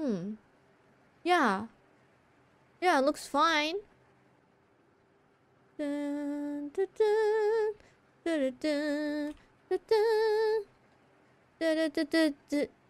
Yeah. Yeah, it looks fine. Dun, dun, dun, dun, dun, dun, dun, dun, dun, dun, dun.